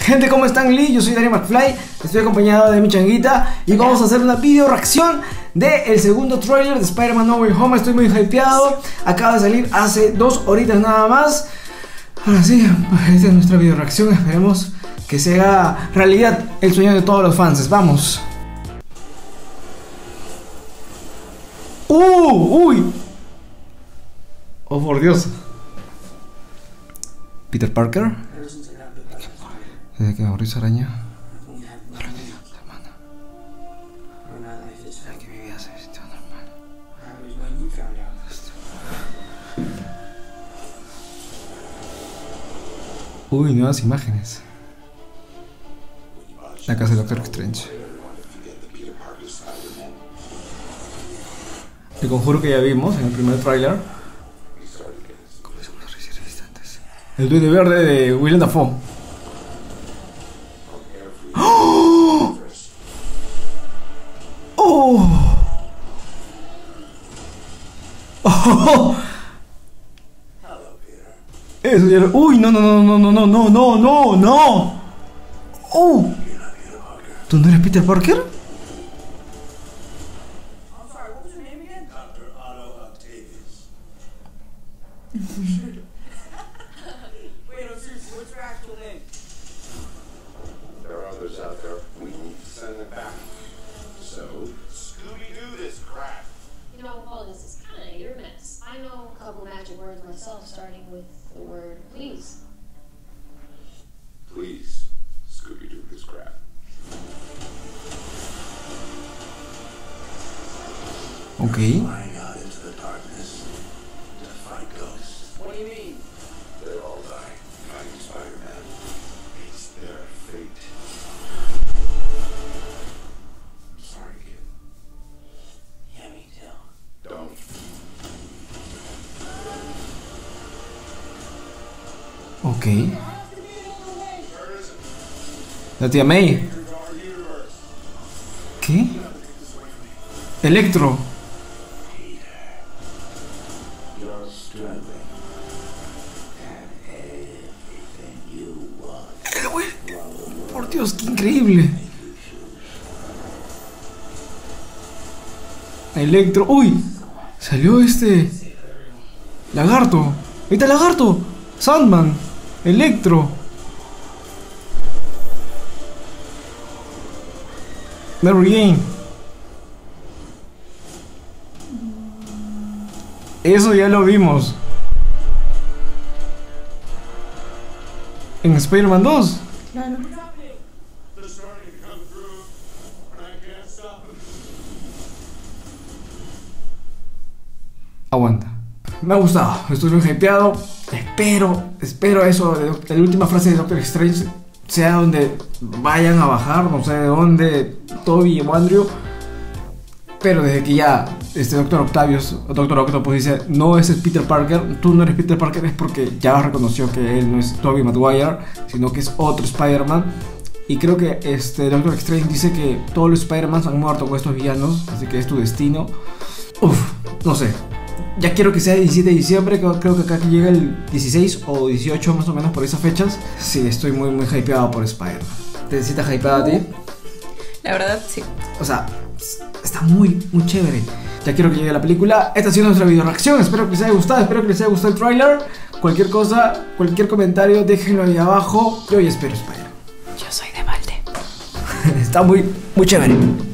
Gente, ¿cómo están? Yo soy Daniel McFly, estoy acompañado de mi changuita y vamos a hacer una video reacción del segundo trailer de Spider-Man No Way Home. Estoy muy hypeado, acaba de salir hace 2 horitas nada más. Ahora sí, esta es nuestra video reacción, esperemos que se haga realidad el sueño de todos los fans. Vamos. ¡Uy! Oh, por Dios. Peter Parker. Desde que me abrió esa araña. Desde que mi vida se vistió normal. Uy, nuevas imágenes. La casa de Doctor Strange. El conjuro que ya vimos en el primer tráiler. El Duende Verde de Willem Dafoe. ¡Oh! ¡Oh! ¡Oh! Eso ya lo... ¡Uy! No. ¡Oh! ¿Tú no eres Peter Parker? There are others out there. We need to send them back. So, Scooby-Doo this crap. You know, all this is kind of hit or miss. I know a couple magic words myself, starting with the word please. Please, Scooby-Doo this crap. Okay. Flying out into the darkness to fight ghosts. What do you mean? They all die fighting Spider-Man. It's their fate. I'm sorry, kid. Yeah, me too. Don't. Ok. La tía May. ¿Qué? Electro. You're struggling. And everything you want. Por Dios, qué increíble. Electro. ¡Uy! Salió este Lagarto. Ahí está Lagarto. Sandman. Electro. Mary Jane. Eso ya lo vimos en Spider-Man 2. Claro. Aguanta. Me ha gustado, estoy muy hypeado. Espero eso de la última frase de Doctor Strange sea donde vayan a bajar, no sé de dónde, Toby o Andrew. Pero desde que ya Doctor Octopus dice, no, ese es Peter Parker, tú no eres Peter Parker, es porque ya reconoció que él no es Tobey Maguire, sino que es otro Spider-Man. Y creo que Doctor Strange dice que todos los Spider-Man han muerto con estos villanos, así que es tu destino. No sé. Ya quiero que sea el 17 de diciembre, creo que acá llega el 16 o 18 más o menos por esas fechas. Sí, estoy muy hypeado por Spider-Man. ¿Te sientes hypeado a ti? La verdad, sí. O sea, está muy chévere. Ya quiero que llegue la película. Esta ha sido nuestra video reacción. Espero que les haya gustado. Espero que les haya gustado el trailer. Cualquier cosa, cualquier comentario, déjenlo ahí abajo. Yo ya espero Spider-Man. Yo soy de balde. Está muy chévere.